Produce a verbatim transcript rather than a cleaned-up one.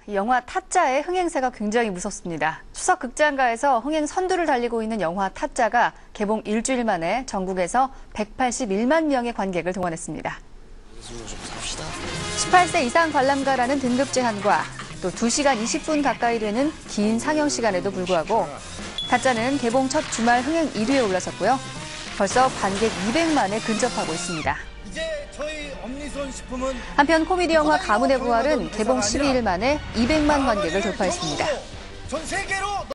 영화 타짜의 흥행세가 굉장히 무섭습니다. 추석 극장가에서 흥행 선두를 달리고 있는 영화 타짜가 개봉 일주일 만에 전국에서 백팔십일만 명의 관객을 동원했습니다. 십팔 세 이상 관람가라는 등급 제한과 또 두 시간 이십 분 가까이 되는 긴 상영 시간에도 불구하고 타짜는 개봉 첫 주말 흥행 일 위에 올라섰고요. 벌써 관객 이백만에 근접하고 있습니다. 한편 코미디 영화 가문의 부활은 개봉 십이 일 만에 이백만 관객을 돌파했습니다.